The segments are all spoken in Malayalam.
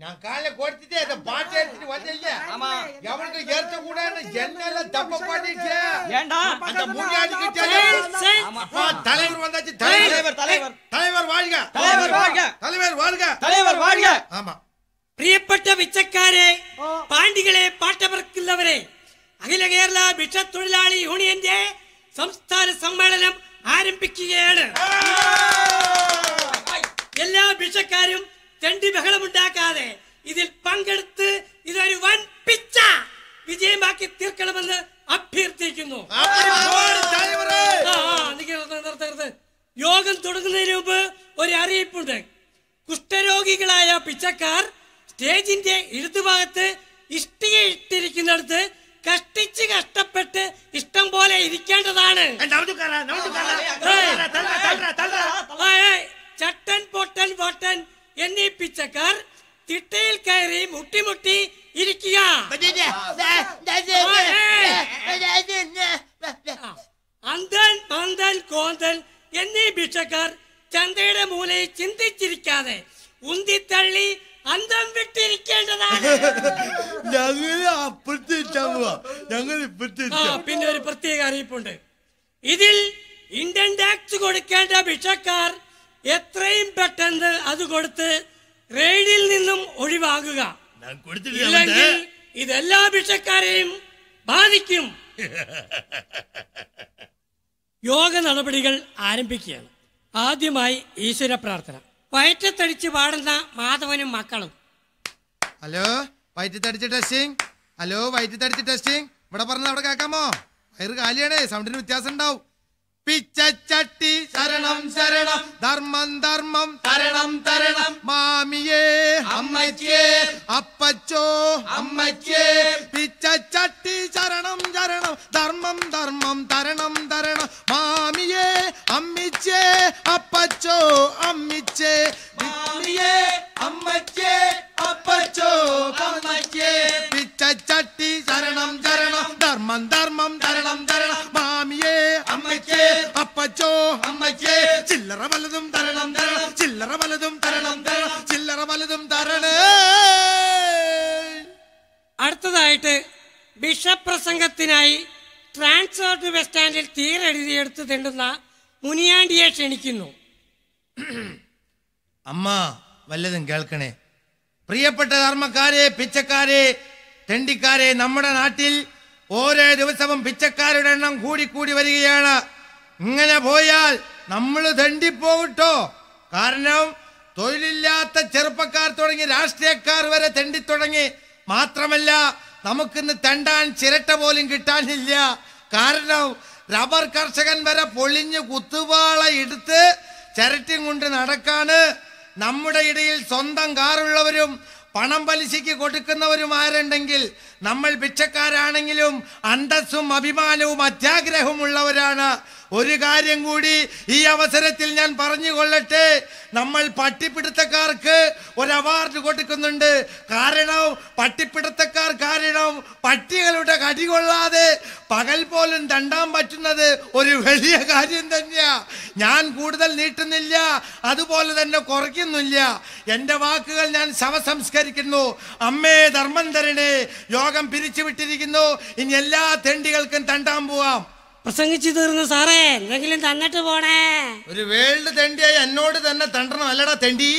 நான் காலைல கொடுத்துட்டே அந்த பாட்டு எடுத்துட்டு வந்தீங்க. ஆமா. எவனுக்கு ஏற்ற கூடாது ஜன்னல தப்ப பண்ணிட்டே. ஏண்டா அந்த முன்னாடி கிட்ட ஆமா தலைவர் வந்தாச்சு. தலைவர் வாழ்க. தலைவர் வாழ்க. தலைவர் வாழ்க. தலைவர் வாழ்க. ஆமா. പ്രിയപ്പെട്ട പിച്ചക്കാരെ, പാണ്ഡികളെ, പാട്ടവർക്കുള്ളവരെ, അഖില കേരള ഭിക്ഷത്തൊഴിലാളി യൂണിയന്റെ സംസ്ഥാന സമ്മേളനം ആരംഭിക്കുകയാണ്. എല്ലാ ഭിക്ഷക്കാരും തെണ്ടി ബഹളമുണ്ടാക്കാതെ ഇതിൽ പങ്കെടുത്ത് ഇതൊരു വൻ പിച്ച വിജയമാക്കി തീർക്കണമെന്ന് അഭ്യർത്ഥിക്കുന്നു. യോഗം തുടങ്ങുന്നതിന് മുമ്പ് ഒരു അറിയിപ്പുണ്ട്. കുഷ്ഠരോഗികളായ പിച്ചക്കാർ സ്റ്റേജിന്റെ ഇടതുഭാഗത്ത് ഇഷ്ടിക ഇട്ടിരിക്കുന്നിടത്ത് കഷ്ടിച്ച് കഷ്ടപ്പെട്ട് ഇഷ്ടം പോലെ ഇരിക്കേണ്ടതാണ്. ചട്ടൻ പൊട്ടൻ വട്ടൻ എന്നീ പിച്ചക്കാർ തിട്ടയിൽ കയറി മുട്ടിമുട്ടി ഇരിക്കുക. അന്തൻ പന്തൻ കോന്തൻ എന്നീ ഭിക്ഷക്കാർ ചന്തയുടെ മൂലയിൽ ചിന്തിച്ചിരിക്കാതെ ഉന്തിത്തള്ളി അന്തം വിട്ടിരിക്കേണ്ടതാണ്. പിന്നെ ഒരു പ്രത്യേക അറിയിപ്പുണ്ട്. ഇതിൽ ഇന്ത്യൻ ടാക്സ് കൊടുക്കേണ്ട ഭിക്ഷക്കാർ എത്രയും പെട്ടെന്ന് അത് കൊടുത്ത് റെയ്ഡിൽ നിന്നും ഒഴിവാകുക. ഇല്ലെങ്കിൽ ഇതെല്ലാ ഭിക്ഷക്കാരെയും ബാധിക്കും. യോഗ നടപടികൾ ആരംഭിക്കുകയാണ്. ആദ്യമായി ഈശ്വര പ്രാർത്ഥന. വയറ്റത്തടിച്ച് പാടുന്ന മാധവനും മക്കളും. ഹലോ വയറ്റത്തടിച്ച് ടെസ്റ്റിംഗ്. ഹലോ വയറ്റത്തടിച്ച് ടെസ്റ്റിംഗ്. ഇവിടെ പറഞ്ഞത് അവിടെ കേൾക്കാമോ? വയറ് കാലിയാണേ, സൗണ്ടിന് വ്യത്യാസം ഉണ്ടാവും. പിച്ചച്ചട്ടി ശരണം ശരണം, ധർമ്മം ധർമ്മം തരണം തരണം, മാമിയേ അമ്മച്ചേ അപ്പച്ചോ അമ്മച്ചേ. പിച്ചച്ചട്ടി ശരണം ശരണം, ധർമ്മം ധർമ്മം തരണം തരണം, മാമിയേ അമ്മിച്ചേ അപ്പച്ചോ അമ്മിച്ചേ. മാമിയേ അമ്മച്ചേ അപ്പച്ചോ അമ്മച്ചേ. പിച്ചച്ചട്ടി ശരണം ശരണം, ധർമ്മം ധർമ്മം തരണം തരണം, മാമിയേ അമ്മച്ചേ അപ്പച്ചോ അമ്മച്ചേ. ചില്ലറ വലതും തരണം തരണം, ചില്ലറ വലതും തരണം തരണം, ചില്ലറ വലതും തരണേ. അടുത്തതായിട്ട് ബിഷപ്പ് പ്രസംഗത്തിനായി ട്രാൻസ്പോർട്ട് ബസ് സ്റ്റാൻഡിൽ തീരെഴുതിയെടുത്ത് തെണ്ടുന്ന മുനിയാണ്ടിയെ ക്ഷണിക്കുന്നു. അമ്മ വല്ലതും കേൾക്കണേ. പ്രിയപ്പെട്ട ധർമ്മക്കാരെ, പിച്ചക്കാരെ, തെണ്ടിക്കാരെ, നമ്മുടെ നാട്ടിൽ ഓരോ ദിവസവും പിച്ചക്കാരുടെ എണ്ണം കൂടിക്കൂടി വരികയാണ്. ഇങ്ങനെ പോയാൽ നമ്മൾ തെണ്ടിപ്പോകട്ടോ. കാരണം തൊഴിലില്ലാത്ത ചെറുപ്പക്കാർ തുടങ്ങി രാഷ്ട്രീയക്കാർ വരെ തെണ്ടിത്തുടങ്ങി. മാത്രമല്ല നമുക്കിന്ന് തെണ്ടാൻ ചിരട്ട പോലും കിട്ടാനില്ല. കാരണം റബ്ബർ കർഷകൻ വരെ പൊളിഞ്ഞ് കുത്തുവാള എടുത്ത് ചിരട്ടയും കൊണ്ട് നടക്കാണ്. നമ്മുടെ ഇടയിൽ സ്വന്തം കാറുള്ളവരും പണം പലിശയ്ക്ക് കൊടുക്കുന്നവരും ആരുണ്ടെങ്കിൽ നമ്മൾ ഭിക്ഷക്കാരാണെങ്കിലും അന്തസ്സും അഭിമാനവും അത്യാഗ്രഹവും ഉള്ളവരാണ്. ഒരു കാര്യം കൂടി ഈ അവസരത്തിൽ ഞാൻ പറഞ്ഞുകൊള്ളട്ടെ. നമ്മൾ പട്ടിപ്പിടുത്തക്കാർക്ക് ഒരു അവാർഡ് കൊടുക്കുന്നുണ്ട്. കാരണം പട്ടിപ്പിടുത്തക്കാർ കാരണം പട്ടികളുടെ കടി കൊള്ളാതെ പകൽ പോലും തണ്ടാൻ പറ്റുന്നത് ഒരു വലിയ കാര്യം തന്നെയാ. ഞാൻ കൂടുതൽ നീട്ടുന്നില്ല, അതുപോലെ തന്നെ കുറയ്ക്കുന്നില്ല. എൻ്റെ വാക്കുകൾ ഞാൻ ശവസംസ്കരിക്കുന്നു. അമ്മേ ധർമ്മം തരണേ. യോഗം പിരിച്ചുവിട്ടിരിക്കുന്നു. ഇനി എല്ലാ തെണ്ടികൾക്കും തണ്ടാൻ പോവാം. പ്രസംഗിച്ചു തീർന്നു സാറേ, എന്തെങ്കിലും തന്നിട്ട് പോണേ. ഒരു വേൾഡ് തെണ്ടിയായി എന്നോട് തന്നെ തണ്ടണം, അല്ലടാ തെണ്ടി.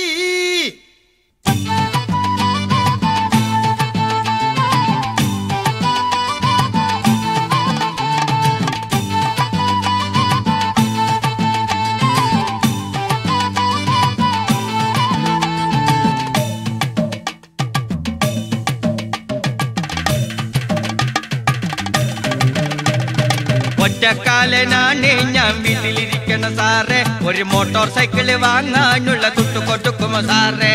ഒറ്റക്കാലനാണ് ഞാൻ വീട്ടിലിരിക്കണ സാറേ, ഒരു മോട്ടോർ സൈക്കിള് വാങ്ങാനുള്ള തുട്ടു കൊടുക്കുമോ സാറേ?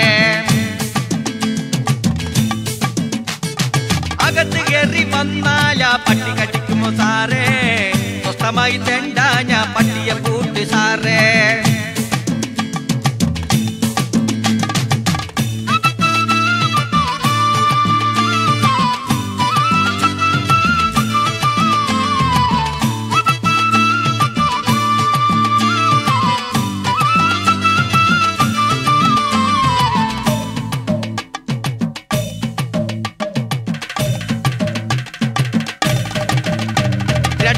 അകത്ത് കയറി വന്നാലാ പട്ടി കടിക്കുമോ സാറേ? സ്വസ്ഥമായി തെണ്ടാ ഞാൻ പട്ടിയെ പൂട്ട് സാറേ.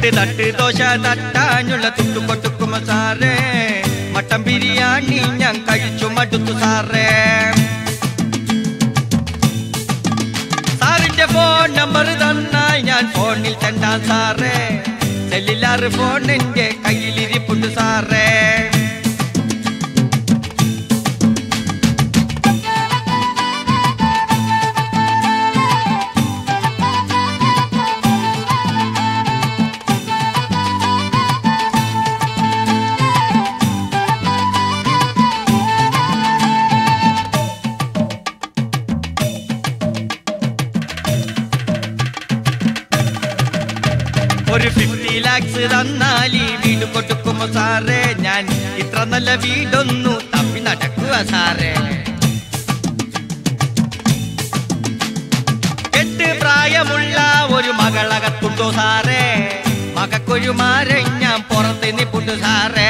തട്ട് ദോശ തട്ടാനുള്ള തുട്ടു കൊട്ടുക്കുമോ സാറേ മട്ടൻ ബിരിയാണി ഞാൻ കഴിച്ചു മടുത്തു സാറേ സാറിന്റെ ഫോൺ നമ്പർ തന്നാൽ ഞാൻ ഫോണിൽ തണ്ടാം സാറേ സെല്ലുലാർ ഫോൺ എന്റെ കയ്യിലിരിപ്പുണ്ട് സാറേ ഒരു 50 lakhs തന്നാൽ ഈ വീട് കൊടുക്കുമോ സാറേ ഞാൻ ഇത്ര നല്ല വീടൊന്നു തപ്പി നടക്കുക സാറേ 8 പ്രായമുള്ള ഒരു മകളകത്തുണ്ടോ സാറേ മകക്കൊരു മാരൻ ഞാൻ പുറത്ത് നിൽപ്പുണ്ട് സാറേ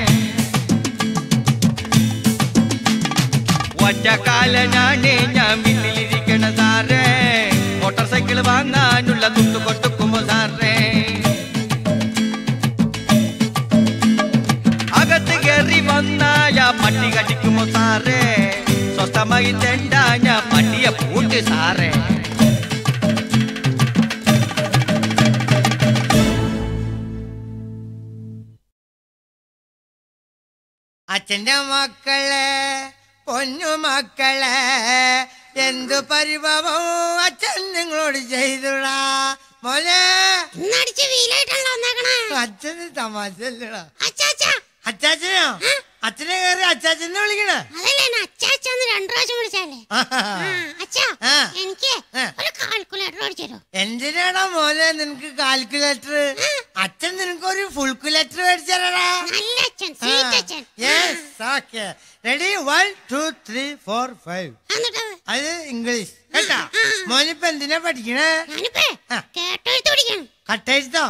ഒറ്റക്കാലനാണ് ഞാൻ വീട്ടിലിരിക്കണ സാറേ മോട്ടോർ സൈക്കിൾ വാങ്ങാനുള്ള തുട്ടു കൊട്ടുക്കുമോ സാറേ അകത്ത് കയറി വന്നായ പട്ടി കടിക്കുമോ സാറേ സ്വസ്ഥമായി തെണ്ടാഞ്ഞ പട്ടിയെ പൂട്ട് സാറേ അച്ഛന്റെ മക്കളെ പൊന്നു മക്കളെ എന്തു പരിഭവം അച്ഛൻ നിങ്ങളോട് ചെയ്തുടാ മോനെ അച്ഛന് തമാശല്ലടാ അച്ചാച്ചനോ അച്ഛനെ കയറി അച്ചാച്ചനെ വിളിക്കണ എന്തിനാടാ മോനെ നിനക്ക് കാൽക്കുലേറ്റർ അച്ഛൻ നിനക്ക് ഒരു ഫുൾക്കുലേറ്റർ മേടിച്ചാലടാ റെഡി 1 2 3 4 5 അത് ഇംഗ്ലീഷ് കേട്ടാ മോനിപ്പ എന്തിനാ പഠിക്കണേ കട്ടെഴുത്തോ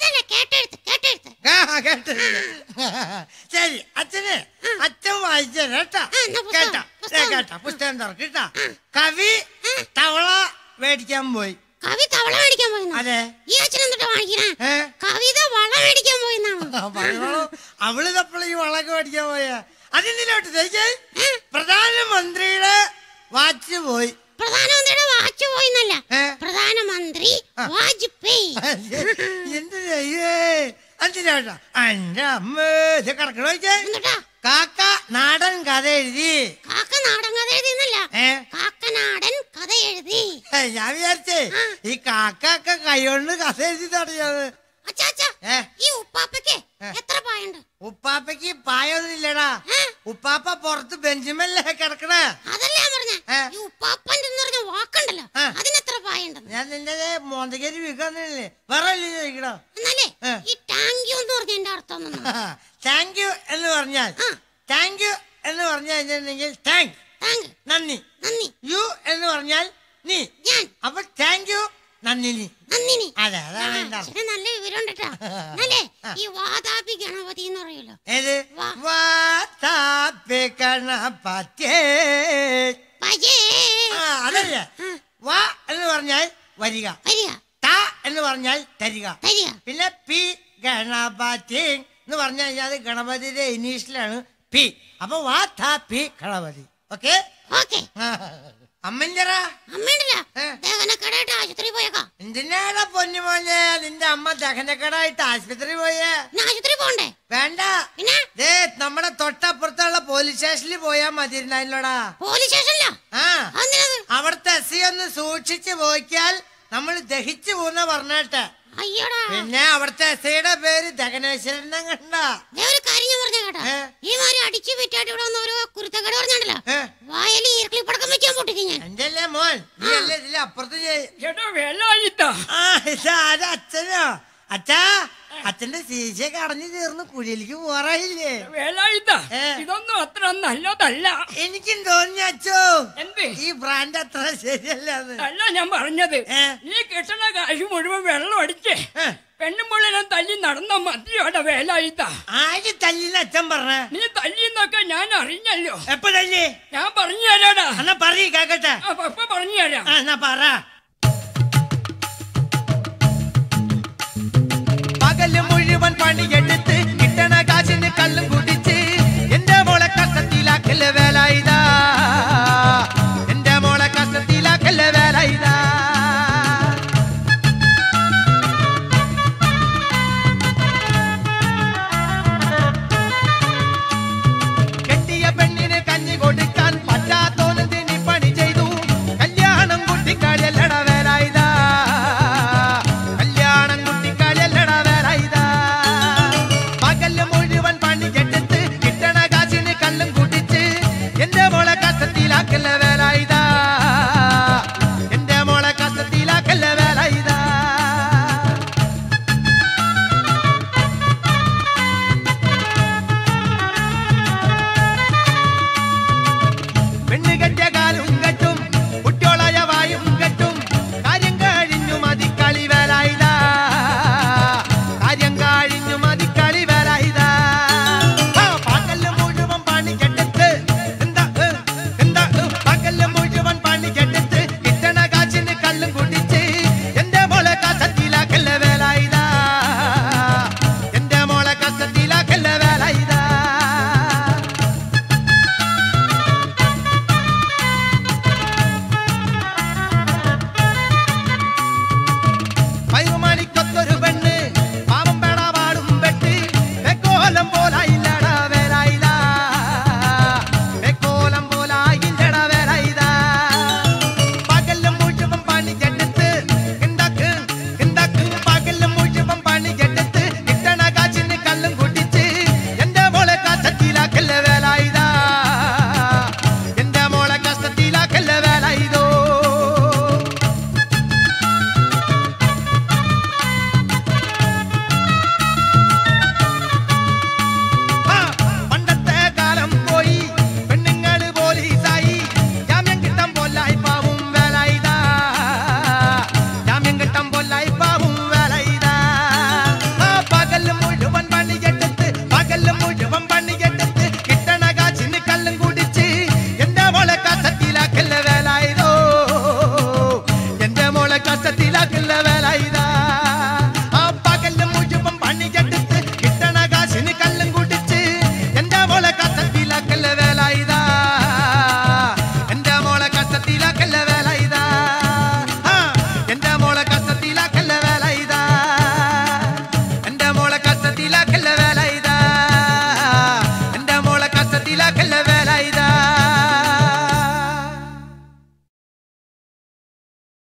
ശരി അച്ഛന് അച്ഛൻ വായിച്ച കേട്ടാ കേട്ടാ കേട്ടാ പുസ്തകം തുറക്കിട്ടാ കവി തവള മേടിക്കാൻ പോയി കവി തവള മേടിക്കാൻ പോയി അതെ ഈ അച്ഛൻ എന്നിട്ട് വാങ്ങിക്കണേ കവിത വള മേടിക്കാൻ പോയി അവള് തപ്പള ഈ വളക്ക് മേടിക്കാൻ പോയ അതിന്തിലോട്ട് തയ്ച്ചേ പ്രധാനമന്ത്രിയുടെ വാച്ച് പോയി പ്രധാനമന്ത്രിയുടെ വാച്ച് പോയിന്നല്ല പ്രധാനമന്ത്രി വാജ്പേയി എന്ത് എന്തിനാട്ടാ എന്റെ അമ്മ കിടക്കണോ കാക്ക നാടൻ കഥ എഴുതി കാക്ക നാടൻ കഥ എഴുതിന്നല്ല കാക്കനാടൻ കഥ എഴുതി ഞാൻ വിചാരിച്ചേ ഈ കാക്കൊക്കെ കൈകൊണ്ട് കഥ എഴുതി തുടങ്ങിയത് ഈ ഉപ്പാപ്പയ്ക്ക് എത്ര പായുണ്ട് ഉപ്പാപ്പയ്ക്ക് പായൊന്നുമില്ലടാ ഉപ്പാപ്പ പുറത്ത് ബെഞ്ചിമല്ലേ കിടക്കണേ അതല്ലേ ഞാൻ പറഞ്ഞ ഈ ഉപ്പാപ്പന്റെ വാക്കുണ്ടല്ലോ അതിനെത്ര പായുണ്ട് ഞാൻ നിന്റെ മോന്തകേരി വിൽക്കാന്നില്ലേ വേറെ ചോദിക്കണോ എന്നാലേ ഈ താങ്ക് യു എന്ന് പറഞ്ഞ എന്റെ അർത്ഥം താങ്ക് യു എന്ന് പറഞ്ഞാൽ താങ്ക് യു എന്ന് പറഞ്ഞു കഴിഞ്ഞിട്ടുണ്ടെങ്കിൽ താങ്ക് നന്ദി നന്ദി യു എന്ന് പറഞ്ഞാൽ നീ അപ്പൊ താങ്ക് യു നന്ദിനി അതെ അതാണ് നല്ല വിവരം അല്ലേ ഈ വാതാപി ഗണപതി എന്ന് പറയല്ലോ ഏത് വാതാപി ഗണപതി അതല്ലേ വാ എന്ന് പറഞ്ഞാൽ വരിക ത എന്ന് പറഞ്ഞാൽ തരിക പിന്നെ പി ഗണപതി എന്ന് പറഞ്ഞു കഴിഞ്ഞാൽ ഗണപതിയുടെ ഇനീഷ്യലാണ് പി അപ്പൊ വാ താ പി ഗണപതി ഓക്കെ എന്തിനാടാ പൊന്നുമോനെ നിന്റെ അമ്മ ദഹനക്കടായിട്ട് ആശുപത്രി പോയേ വേണ്ട നമ്മുടെ തൊട്ടപ്പുറത്തുള്ള പോലീസ് സ്റ്റേഷനിൽ പോയാ മതിരുന്നല്ലോടാ അവിടുത്തെ എസ് ഒന്ന് സൂക്ഷിച്ചു പോയിക്കാൽ നമ്മൾ ദഹിച്ചു പോകുന്ന പറഞ്ഞേട്ടെ പിന്നെ അവിടുത്തെ എസ് ഐയുടെ പേര് ദഹനേശ്വരൻ കണ്ട എന്റെ മോൻ നീ അല്ലേ ഇതിലെ അപ്പുറത്ത് അച്ഛനോ അച്ഛാ അച്ഛന്റെ ശീശയൊക്കെ അടഞ്ഞു തീർന്ന് കുഴിയിലേക്ക് പോറായില്ലേ ഇതൊന്നും അത്ര നല്ലതല്ല എനിക്കും തോന്നി അച്ഛോ ഈ ബ്രാൻഡ് അത്ര ശരിയല്ല അല്ല ഞാൻ പറഞ്ഞത് നീ കിട്ടണ കാശ് മുഴുവൻ വെള്ളം അടിച്ചേ പെണ്ണുമ്പോളെ തല്ലി നടന്ന മതിയോടെ വേലായിത്ത ആര് തല്ലിന്ന് അച്ഛൻ പറഞ്ഞ നീ തല്ലിന്നൊക്കെ ഞാൻ അറിഞ്ഞല്ലോ എപ്പോ തല്ലി ഞാൻ പറഞ്ഞു തരാടാ എന്നാ പറയ് കേക്കട്ടെ പറഞ്ഞു തരാം എന്നാ പറ പകല് മുഴുവൻ പണിയെടുത്ത്